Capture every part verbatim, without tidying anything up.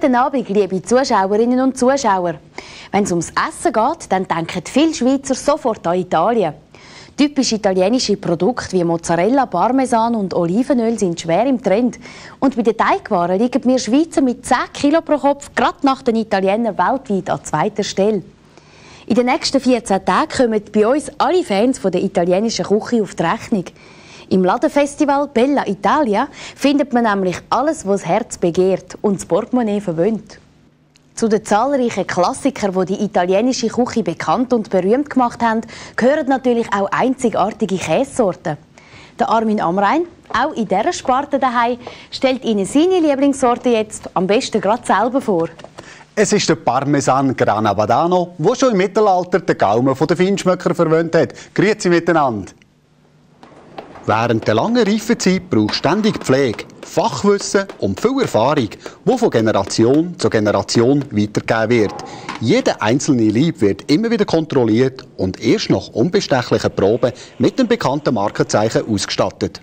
Guten Abend, liebe Zuschauerinnen und Zuschauer. Wenn es ums Essen geht, dann denken viele Schweizer sofort an Italien. Typisch italienische Produkte wie Mozzarella, Parmesan und Olivenöl sind schwer im Trend. Und bei den Teigwaren liegen wir Schweizer mit zehn Kilo pro Kopf gerade nach den Italienern weltweit an zweiter Stelle. In den nächsten vierzehn Tagen kommen bei uns alle Fans der italienischen Küche auf die Rechnung. Im Ladenfestival Bella Italia findet man nämlich alles, was das Herz begehrt und das Portemonnaie verwöhnt. Zu den zahlreichen Klassikern, die die italienische Küche bekannt und berühmt gemacht haben, gehören natürlich auch einzigartige Käsesorten. Der Armin Amrein, auch in dieser Sparte daheim, stellt Ihnen seine Lieblingssorte jetzt am besten gerade selber vor. Es ist der Parmesan Grana Padano, der schon im Mittelalter den Gaumen der Feinschmöcker verwöhnt hat. Grüezi miteinander. Während der langen Reifezeit braucht ständig Pflege, Fachwissen und viel Erfahrung, die von Generation zu Generation weitergegeben wird. Jeder einzelne Laib wird immer wieder kontrolliert und erst nach unbestechlichen Proben mit dem bekannten Markenzeichen ausgestattet.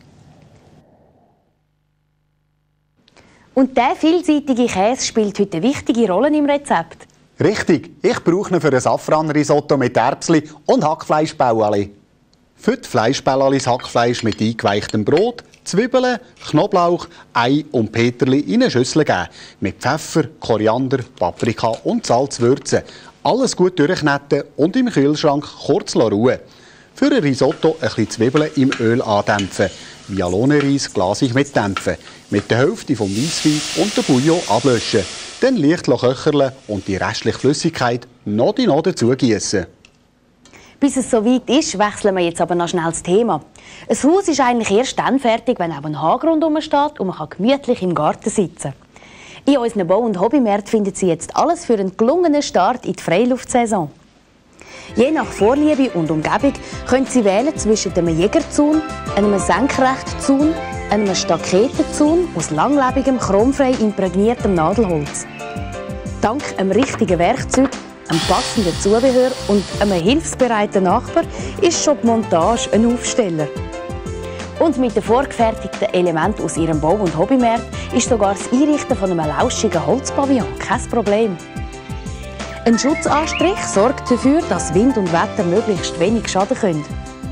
Und dieser vielseitige Käse spielt heute eine wichtige Rolle im Rezept. Richtig, ich brauche ihn für ein Safranrisotto mit Erbsli und Hackfleischbäuerli. Für die Fleischbällelis Hackfleisch mit eingeweichtem Brot, Zwiebeln, Knoblauch, Ei und Peterli in eine Schüssel geben. Mit Pfeffer, Koriander, Paprika und Salz würzen. Alles gut durchkneten und im Kühlschrank kurz ruhen. Für ein Risotto ein bisschen Zwiebeln im Öl andämpfen. Vialone-Reis glasig mitdämpfen. Mit der Hälfte vom Weisswein und der Bouillon ablöschen. Dann leicht köcheln und die restliche Flüssigkeit noch die noch dazu gießen. Bis es soweit ist, wechseln wir jetzt aber noch schnell das Thema. Ein Haus ist eigentlich erst dann fertig, wenn auch ein Hag rundherum steht und man kann gemütlich im Garten sitzen. In unseren Bau- und Hobbymärkten finden Sie jetzt alles für einen gelungenen Start in die Freiluftsaison. Je nach Vorliebe und Umgebung können Sie wählen zwischen einem Jägerzaun, einem Senkrechtzaun, einem Staketenzaun aus langlebigem, chromfrei imprägniertem Nadelholz. Dank einem richtigen Werkzeug, einem passenden Zubehör und einem hilfsbereiten Nachbar ist schon die Montage ein Aufsteller. Und mit den vorgefertigten Elementen aus Ihrem Bau- und Hobbymarkt ist sogar das Einrichten von einem lauschigen Holzpavillon kein Problem. Ein Schutzanstrich sorgt dafür, dass Wind und Wetter möglichst wenig schaden können.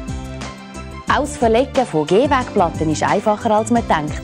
Auch das Verlegen von Gehwegplatten ist einfacher, als man denkt.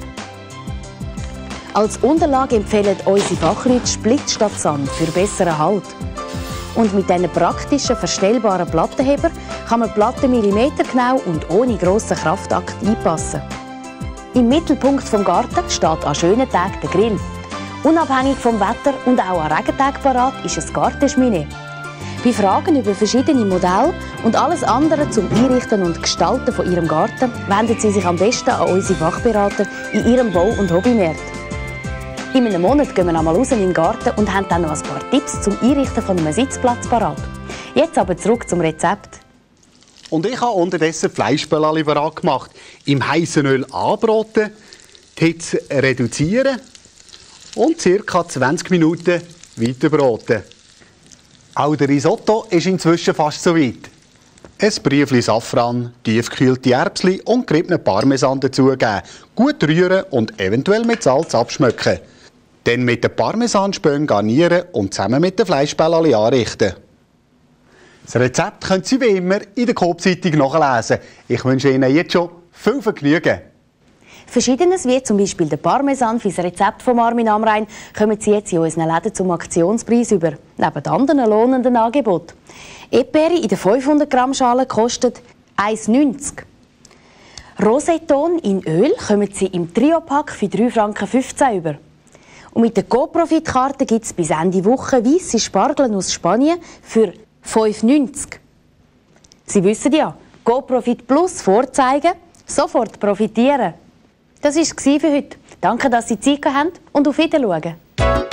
Als Unterlage empfehlen unsere Fachleute Split statt Sand für besseren Halt. Und mit diesen praktischen, verstellbaren Plattenheber kann man die Platten millimetergenau und ohne grossen Kraftakt einpassen. Im Mittelpunkt des Gartens steht an schönen Tagen der Grill. Unabhängig vom Wetter und auch an Regentagen parat ist ein Gartenschmiede. Bei Fragen über verschiedene Modelle und alles andere zum Einrichten und Gestalten von Ihrem Garten wenden Sie sich am besten an unsere Fachberater in Ihrem Bau- und Hobbymarkt. In einem Monat gehen wir einmal raus in den Garten und haben dann noch ein paar Tipps zum Einrichten von einem Sitzplatz parat. Jetzt aber zurück zum Rezept. Und ich habe unterdessen Fleischbällali parat gemacht. Im heißen Öl anbraten, die Hitze reduzieren und ca. zwanzig Minuten weiterbraten. Auch der Risotto ist inzwischen fast so weit. Ein Briefli Safran, tiefgekühlte Erbsli und geriebenen Parmesan dazugeben. Gut rühren und eventuell mit Salz abschmecken. Dann mit den Parmesanspänen garnieren und zusammen mit den Fleischbällali anrichten. Das Rezept können Sie wie immer in der Coop-Zeitung nachlesen. Ich wünsche Ihnen jetzt schon viel Vergnügen. Verschiedenes, wie zum Beispiel der Parmesan für das Rezept von Armin Amrein, kommen Sie jetzt in unseren Läden zum Aktionspreis über, neben anderen lohnenden Angeboten. Eperi in der fünfhundert Gramm Schale kostet eins neunzig. Roseton in Öl kommen Sie im Trio-Pack für drei Franken fünfzehn über. Und mit der Go-Profit-Karte gibt es bis Ende Woche weisse Spargel aus Spanien für fünf neunzig. Sie wissen ja, Go-Profit Plus vorzeigen, sofort profitieren. Das war es für heute. Danke, dass Sie Zeit haben und auf Wiedersehen.